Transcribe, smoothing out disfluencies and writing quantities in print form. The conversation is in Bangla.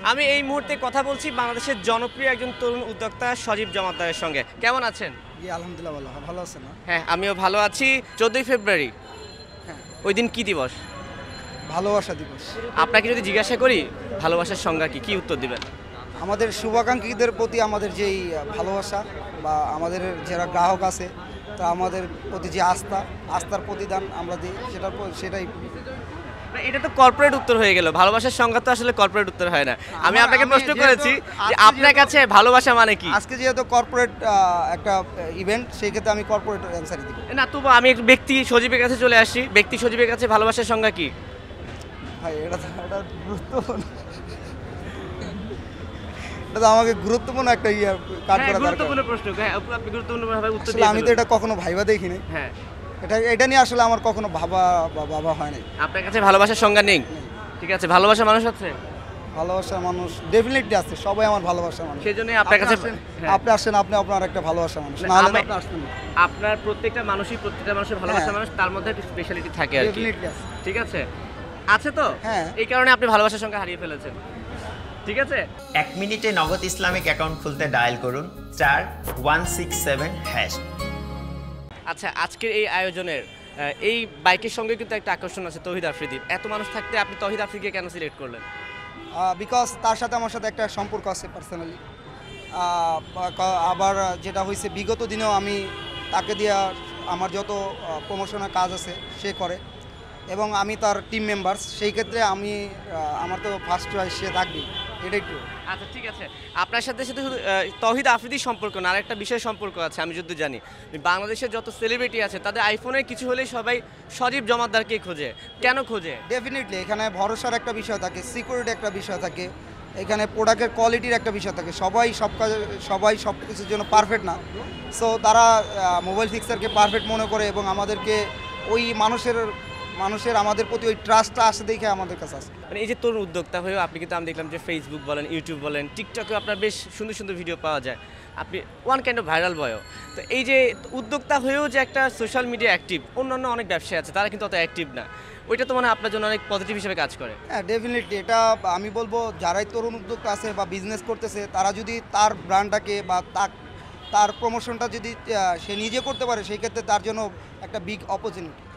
আমি এই মুহূর্তে কথা বলছি বাংলাদেশের জনপ্রিয় একজন তরুণ উদ্যোক্তা সজীব জমাদ্দারের সঙ্গে। কেমন আছেন? জি আলহামদুলিল্লাহ ভালো আছেন না? হ্যাঁ, আমিও ভালো আছি। 14ই ফেব্রুয়ারি, হ্যাঁ, ওই দিন কি দিবস? ভালোবাসা দিবস। আপনাকে যদি জিজ্ঞাসা করি ভালোবাসার সংজ্ঞা কি, কি উত্তর দিবেন? আমাদের শুভাকাঙ্ক্ষীদের প্রতি আমাদের যেই ভালোবাসা বা আমাদের যারা গ্রাহক আছে তা আমাদের প্রতি যে আস্থার প্রতিদান আমরা দিই, সেটাই। না, এটা তো কর্পোরেট উত্তর হয়ে গেল। ভালোবাসার সংজ্ঞা তো আসলে কর্পোরেট উত্তর হয় না। আমি আপনাকে প্রশ্ন করেছি যে আপনার কাছে ভালোবাসা মানে কি? আজকে যেহেতু কর্পোরেট একটা ইভেন্ট, সেই ক্ষেত্রে আমি কর্পোরেট অ্যান্সারই দিব। না, তবু আমি এক ব্যক্তি সজীবের কাছে চলে আসি। ব্যক্তি সজীবের কাছে ভালোবাসার সংজ্ঞা কি? ভাই এটা গুরুত্বপূর্ণ, এটা তো আমাকে গুরুত্বপূর্ণ একটা কাজ করা দরকার। গুরুত্বপূর্ণ প্রশ্ন। হ্যাঁ, আপনি গুরুত্বপূর্ণভাবে উত্তর আসলে দিয়ে আমি তো এটা কখনো ভাইবা দেখিনি। হ্যাঁ, এটা নিয়ে আসলে আমার কখনো ভাবা হয় নাই। আপনার কাছে ভালোবাসার সংজ্ঞা নেই? ঠিক আছে, ভালোবাসার মানুষ আছে? ভালোবাসার মানুষ ডেফিনেটলি আছে, সবাই আমার ভালোবাসার মানুষ। সেজন্যই আপনার কাছে আপনি আসেন, আপনি আপনার একটা ভালোবাসার মানুষ, না হলে আপনি আসবেন না। আপনার প্রত্যেকটা মানুষের ভালোবাসার মানুষ, তার মধ্যে একটা স্পেশালিটি থাকে আর কি। ডেফিনেটলি আছে। ঠিক আছে, আছে তো? হ্যাঁ। এই কারণে আপনি ভালোবাসার সংখ্যা হারিয়ে ফেলেছেন। ঠিক আছে, 1 মিনিটে নগদ ইসলামিক অ্যাকাউন্ট খুলতে ডায়াল করুন *167#। আচ্ছা, আজকের এই আয়োজনের এই বাইকের সঙ্গে কিন্তু একটা আকর্ষণ আছে, তৌহিদ আফ্রিদি। এত মানুষ থাকতে আপনি তৌহিদ আফ্রিদিকে কেন সিলেক্ট করলেন? বিকজ তার সাথে আমার সাথে একটা সম্পর্ক আছে পার্সোনালি। আবার যেটা হয়েছে, বিগত দিনেও আমি তাকে দিয়ে আমার যত প্রমোশনের কাজ আছে সে করে, এবং আমি তার টিম মেম্বার্স, সেই ক্ষেত্রে আমার তো ফার্স্ট চয়েস সে থাকবে, এটাই তো। আচ্ছা, ঠিক আছে। আপনার সাথে শুধু তৌহিদ আফ্রিদির সম্পর্ক না, আরেকটা বিষয় সম্পর্ক আছে। আমি যদি জানি বাংলাদেশের যত সেলিব্রিটি আছে তাদের আইফোনে কিছু হলেই সবাই সজীব জমাদ্দারকে খোঁজে। কেন খোঁজে? ডেফিনেটলি এখানে ভরসার একটা বিষয় থাকে, সিকিউরিটি একটা বিষয় থাকে, এখানে প্রোডাক্টের কোয়ালিটির একটা বিষয় থাকে। সবাই সব কিছুর জন্য পারফেক্ট না। সো তারা মোবাইল ফিক্সারকে পারফেক্ট মনে করে, এবং আমাদেরকে ওই মানুষের আমাদের প্রতি ওই ট্রাস্টটা আসে দেখে আমাদের কাছে আসে। মানে এই যে তরুণ উদ্যোক্তা হয়েও আপনি কিন্তু, আমি দেখলাম যে ফেসবুক বলেন, ইউটিউব বলেন, টিকটকেও আপনার বেশ সুন্দর সুন্দর ভিডিও পাওয়া যায়। আপনি ওয়ান কাইন্ড অফ ভাইরাল বয়ও। তো এই যে উদ্যোক্তা হয়েও যে একটা সোশ্যাল মিডিয়া অ্যাক্টিভ, অন্যান্য অনেক ব্যবসায়ী আছে তারা কিন্তু অত অ্যাক্টিভ না, ওইটা তো মানে আপনার জন্য অনেক পজিটিভ হিসেবে কাজ করে। হ্যাঁ, ডেফিনেটলি এটা আমি বলবো, যারাই তরুণ উদ্যোক্তা আছে বা বিজনেস করতেছে, তারা যদি তার ব্র্যান্ডটাকে বা তার প্রমোশনটা যদি সে নিজে করতে পারে, সেই ক্ষেত্রে তার জন্য একটা বিগ অপরচুনিটি।